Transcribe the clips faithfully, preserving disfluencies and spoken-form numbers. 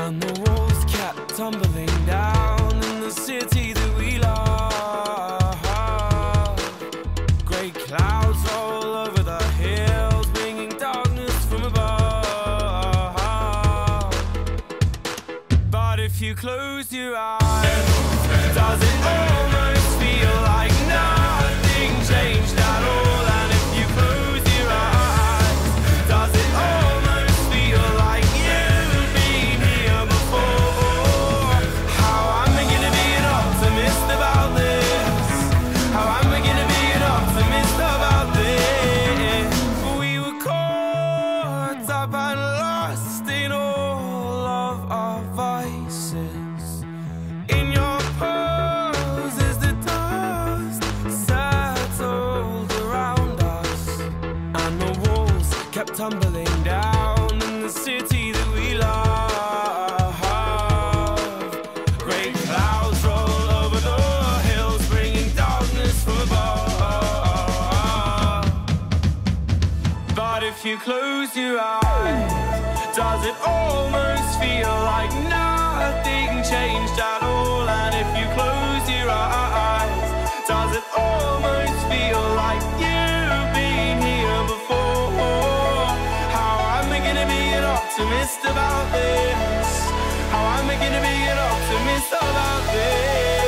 And the walls kept tumbling down in the city that we love. Grey clouds roll over the hills, bringing darkness from above. But if you close your eyes, does it almost feel like nothing changed at all? And if you close your eyes, does it almost feel like you've been here before? How am I gonna be an optimist about this? How am I gonna be an optimist about this? We were caught up and lost in all of our vices. In your pose as the dust settled around us, and the walls kept tumbling down in the city that we love. Great clouds roll over the hills, bringing darkness from above. But if you close your eyes, does it almost feel like nothing changed at all? And if you close your eyes, does it almost feel like you've been here before? How am I gonna be an optimist about this? How am I gonna be an optimist about this?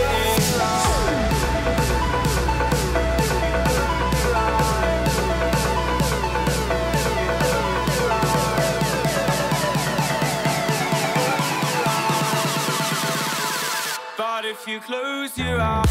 But if you close your eyes,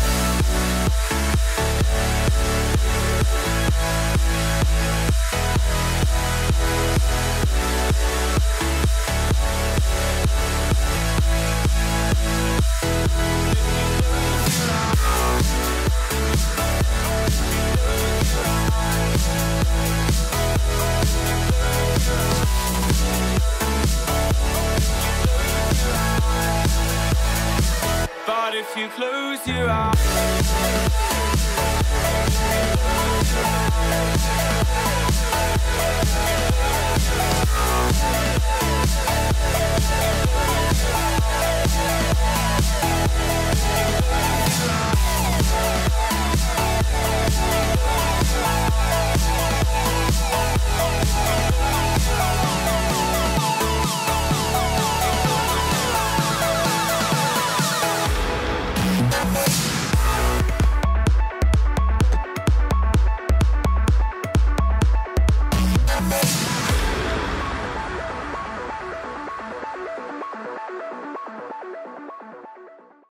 but if you close your eyes,